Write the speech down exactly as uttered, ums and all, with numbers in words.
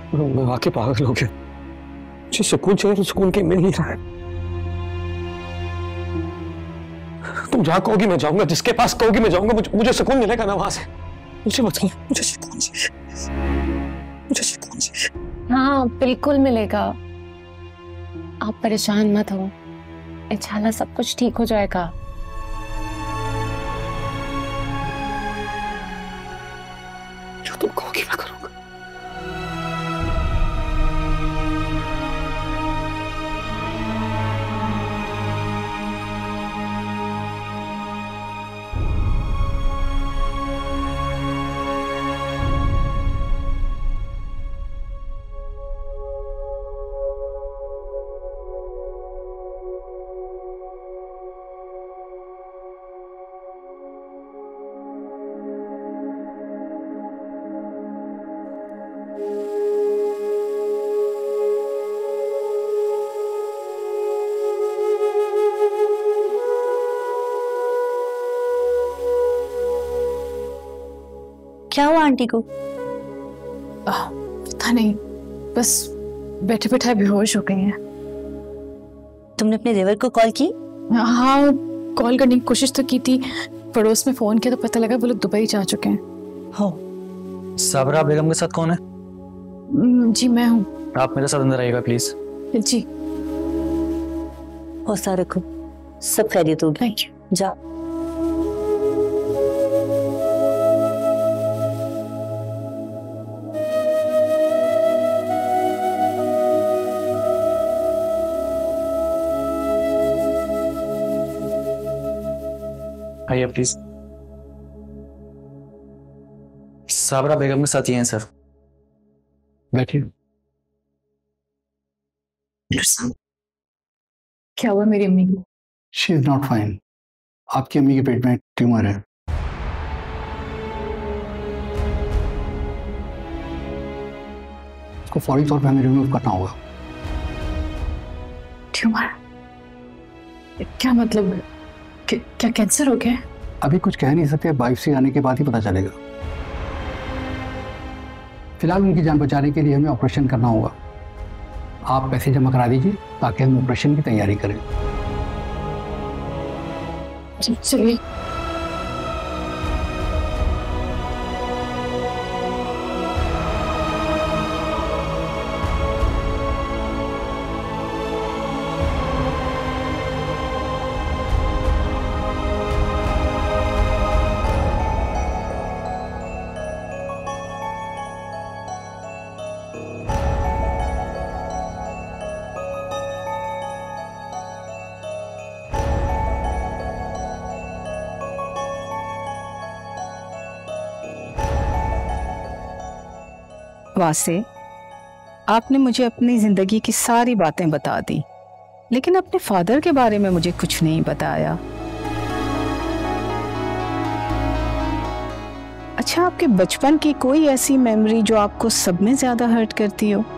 मैं वाकई पागल हो गया। मुझे सुकून चाहिए तो सुकून कहीं मिल नहीं रहा है। तुम जहां कहोगी मैं जाऊंगा, जिसके पास कहोगी मैं जाऊंगा। मुझे, मुझे सुकून मिलेगा ना वहां से। मुझे बताओ, मुझे सुकून चाहिए, मुझे सुकून चाहिए। हाँ बिल्कुल मिलेगा, आप परेशान मत हो, इंशाल्लाह सब कुछ ठीक हो जाएगा। जो तुम कहोगी मैं करूंगा। क्या हुआ आंटी को? पता नहीं, बस बैठे बैठे बेहोश हो गई हैं। तुमने अपने देवर को कॉल की? हाँ कॉल करने की कोशिश तो की थी, पड़ोस में फोन किया तो पता लगा वो लोग दुबई जा चुके हैं। हो साबरा बेगम के साथ कौन है? जी मैं हूँ। आप मेरे साथ अंदर आइएगा प्लीज। जी। हौसला रखो, सब खैरियत होगी। Thank you. जा। आइए प्लीज। साबरा बेगम के साथ ही हैं सर। बैठिए। क्या हुआ मेरी अम्मी को? She is not fine. आपकी अम्मी के पेट में ट्यूमर है। उसको फौरी तौर पे हमें रिमूव करना होगा। ट्यूमर? क्या मतलब, क्या कैंसर हो गया? अभी कुछ कह नहीं सकते, बायोप्सी आने के बाद ही पता चलेगा। फिलहाल उनकी जान बचाने के लिए हमें ऑपरेशन करना होगा। आप पैसे जमा करा दीजिए ताकि हम ऑपरेशन की तैयारी करें। चलिए। वासे, आपने मुझे अपनी जिंदगी की सारी बातें बता दी, लेकिन अपने फादर के बारे में मुझे कुछ नहीं बताया। अच्छा, आपके बचपन की कोई ऐसी मेमोरी जो आपको सब में ज्यादा हर्ट करती हो?